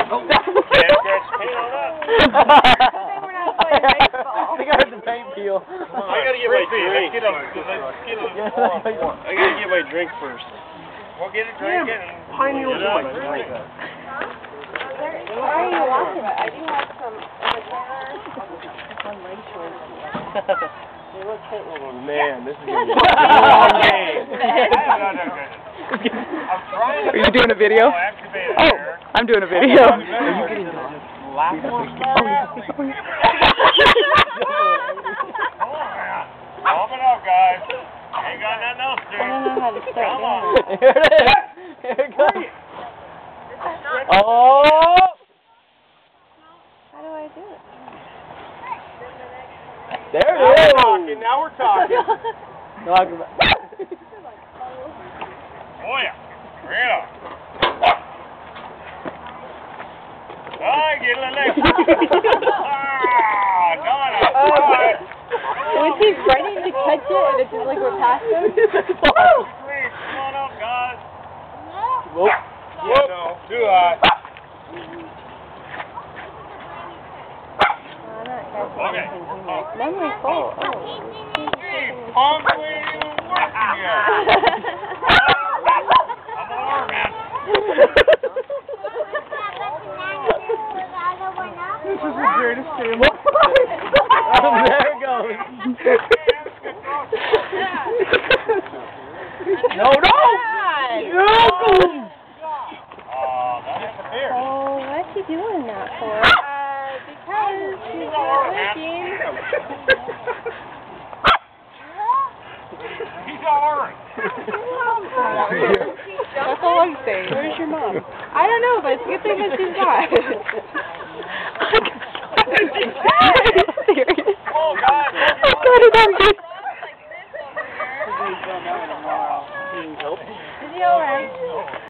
Oh. Can't scratch paint on that. I think I heard the paint peel. I gotta get my drink. I gotta get my drink first. We'll get a drink and Pine Needle's get my out. drink. Why are you watching it? I do have some Oh man, this is gonna be a long long game. game. I'm trying to Are you doing a video? activate Oh, here. I'm doing a video. Are you getting done? Come on, man. Pump it up, guys. Ain't got nothing else to do. I don't know how to start Come on. Here it is. Here it goes. Oh! How do I do it? There it Now is. we're talking. Now we're talking. Talking about. Oh yeah. Bring it up. Ah, get a little extra. Ah, Donna. All right. We keep running to catch it and it's just like we're past him. Please, come on up, guys. Whoop. Yeah, no, too high. Okay. Memory full. Oh. Hey, pump, we ain't even working yet. I'm over, man. This is the greatest game. Oh, there it goes. No, no! That's a beer. Oh, what's he doing that for? Because he's not working. He's orange. That's all I'm saying. Where's your mom? I don't know, but it's a good thing that she's not. Serious? Oh, God. I got it on good. Is he alright?